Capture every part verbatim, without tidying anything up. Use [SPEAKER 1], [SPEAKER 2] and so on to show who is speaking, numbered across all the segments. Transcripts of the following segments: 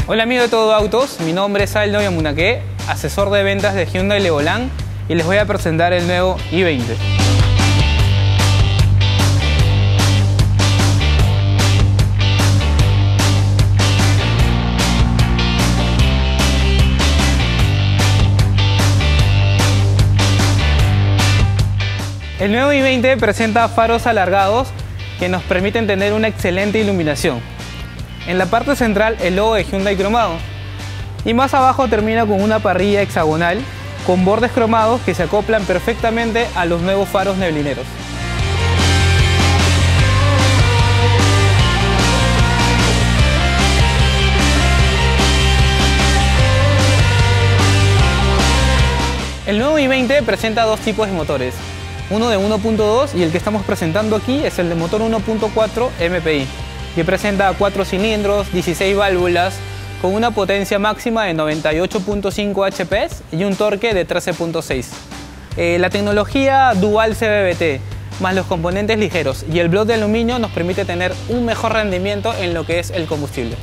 [SPEAKER 1] Hola amigos de Todo Autos, mi nombre es Aldo Yamunaque, asesor de ventas de Hyundai Legoland, y les voy a presentar el nuevo i veinte. El nuevo i veinte presenta faros alargados que nos permiten tener una excelente iluminación. En la parte central el logo de Hyundai cromado, y más abajo termina con una parrilla hexagonal con bordes cromados que se acoplan perfectamente a los nuevos faros neblineros. El nuevo i veinte presenta dos tipos de motores, uno de uno punto dos y el que estamos presentando aquí es el de motor uno punto cuatro M P I, que presenta cuatro cilindros, dieciséis válvulas, con una potencia máxima de noventa y ocho punto cinco H P y un torque de trece punto seis. Eh, la tecnología Dual C V B T, más los componentes ligeros y el bloque de aluminio nos permite tener un mejor rendimiento en lo que es el combustible.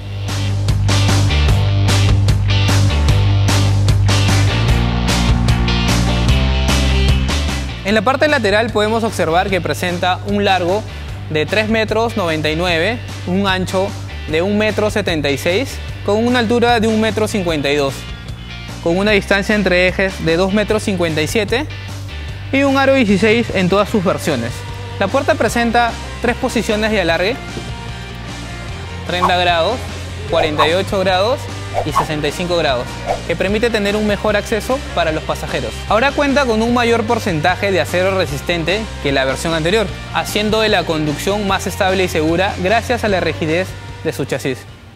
[SPEAKER 1] En la parte lateral podemos observar que presenta un largo de tres metros noventa y nueve, un ancho de un metro setenta y seis, con una altura de un metro cincuenta y dos, con una distancia entre ejes de dos metros cincuenta y siete y un aro dieciséis en todas sus versiones. La puerta presenta tres posiciones de alargue, treinta grados, cuarenta y ocho grados y sesenta y cinco grados, que permite tener un mejor acceso para los pasajeros. Ahora cuenta con un mayor porcentaje de acero resistente que la versión anterior, haciendo de la conducción más estable y segura gracias a la rigidez de su chasis.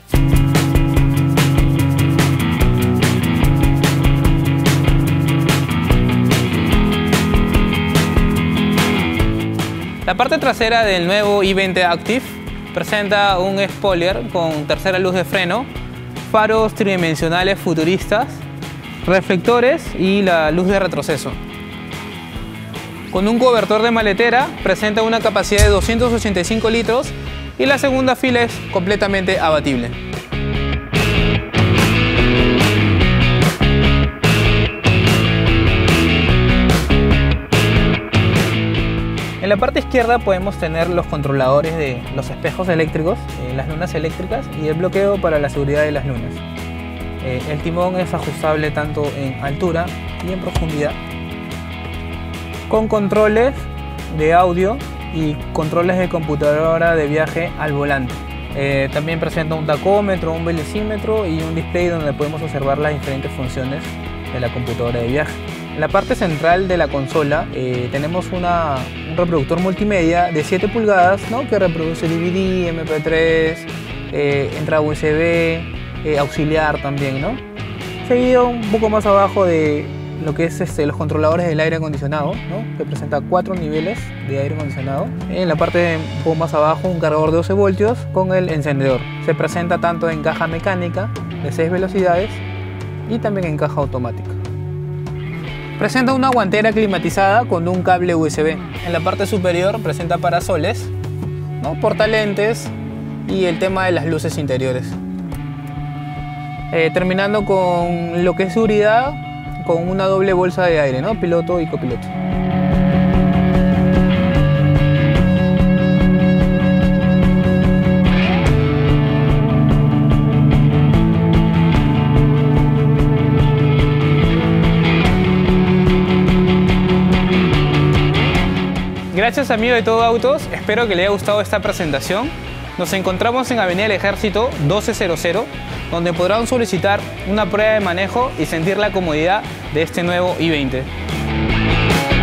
[SPEAKER 1] La parte trasera del nuevo i veinte Active presenta un spoiler con tercera luz de freno, faros tridimensionales futuristas, reflectores y la luz de retroceso. Con un cobertor de maletera presenta una capacidad de doscientos ochenta y cinco litros y la segunda fila es completamente abatible. En la parte izquierda podemos tener los controladores de los espejos eléctricos, eh, las lunas eléctricas y el bloqueo para la seguridad de las lunas. Eh, el timón es ajustable tanto en altura y en profundidad, con controles de audio y controles de computadora de viaje al volante. Eh, también presenta un tacómetro, un velocímetro y un display donde podemos observar las diferentes funciones de la computadora de viaje. En la parte central de la consola eh, tenemos una, un reproductor multimedia de siete pulgadas, ¿no?, que reproduce D V D, M P tres, eh, entrada U S B, eh, auxiliar también, ¿no? Seguido un poco más abajo de lo que es este, los controladores del aire acondicionado, ¿no?, que presenta cuatro niveles de aire acondicionado. En la parte un poco más abajo un cargador de doce voltios con el encendedor. Se presenta tanto en caja mecánica de seis velocidades y también en caja automática. Presenta una guantera climatizada con un cable U S B. En la parte superior presenta parasoles, ¿no?, portalentes y el tema de las luces interiores. Eh, terminando con lo que es seguridad, con una doble bolsa de aire, ¿no?, piloto y copiloto. Gracias amigos de Todo Autos, espero que les haya gustado esta presentación. Nos encontramos en Avenida del Ejército doce cero, donde podrán solicitar una prueba de manejo y sentir la comodidad de este nuevo i veinte.